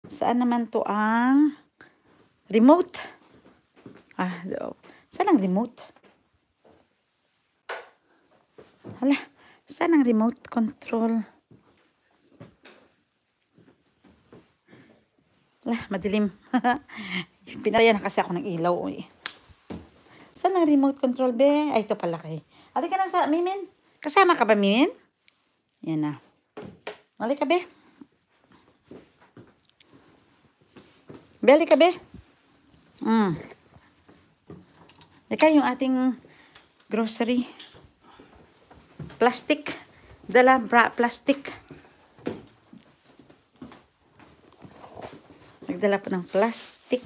Saan naman to ang remote? Saan ang remote? Hala, saan ang remote control? Hala, madilim. Pinarayan na kasi ako ng ilaw. Saan ang remote control, be? Ay, ito pala kay. Halika na sa Mimin. Kasama ka ba, Mimin? Yan na. Halika, be. Beli ka, be. Ika yung ating grocery. Plastic. Dala, plastic. Nagdala pa ng plastic.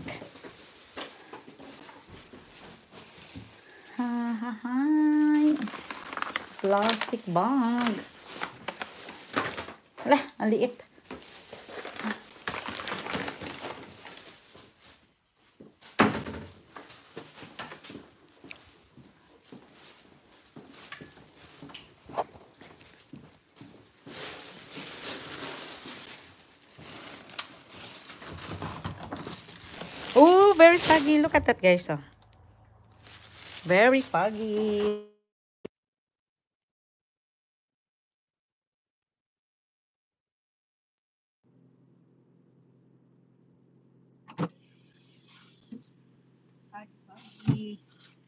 Hi. Plastic bag. Hala, ang liit. Oh, very foggy. Look at that, guys. Oh. Very foggy. Foggy.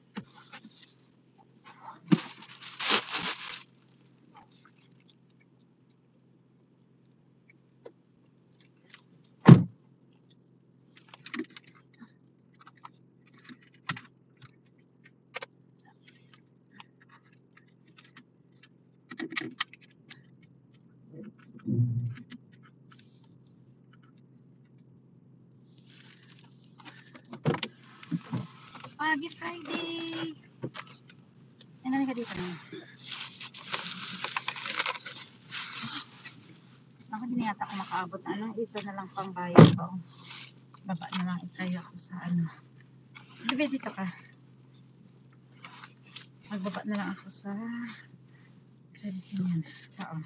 Foggy Friday. Ano ka dito na? Ako din yata ako makaabot. Ano? Ito na lang pang bayad ko. Baba na lang itayo ako sa ano. Diba dito ka? Magbaba na lang ako sa credit union. Oo.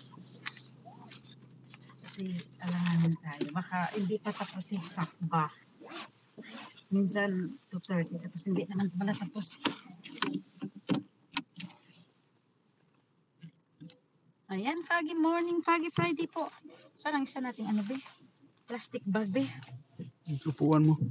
Kasi alanganin tayo. Baka hindi pa tapos yung sakba. Minsan 2:30 tapos hindi naman pala tapos. Ayan, foggy morning, foggy Friday po. Saan ang isa nating ano be? Plastic bag be. Upuan mo.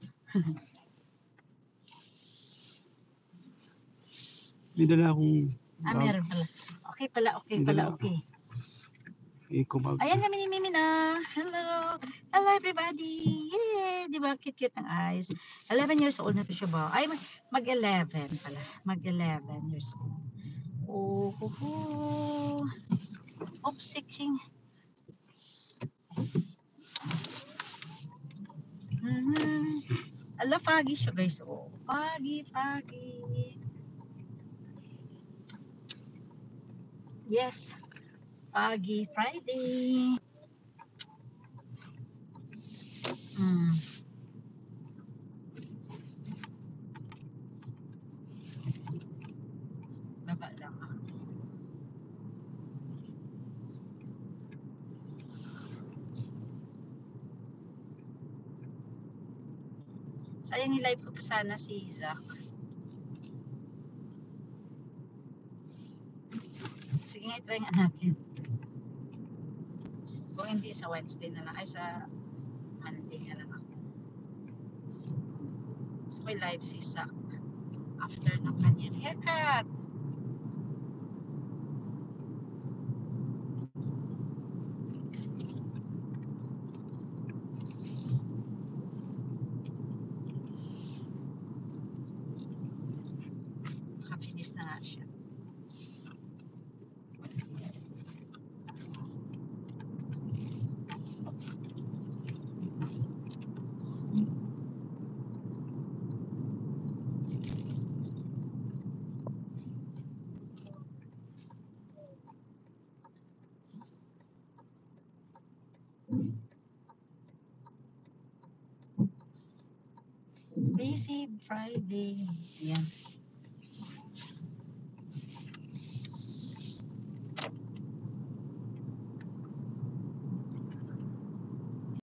May dala akong bag. Meron pala. Okay pala, okay pala, okay. Eco bag. Ayan kami ni Mimi na. Hello. Hello everybody. Yay! Di ba cute ang eyes? 11 years old na to siya ba? Ay, mag-11 pala. Mag-11 years old. Oh, ho, ho. Oops, sixing. Ala, foggy siya guys. Oh, foggy, foggy. Yes. Foggy Friday. Baba lang ako. Sayang yung live ko pa sana si Zach. Sige nga, try nga natin. Kung hindi sa Wednesday na lang, ay sa Monday na lang ako. So, may live si Zach after ng kanyang haircut. Naka-finish na nga siya. Busy Friday. Ayan.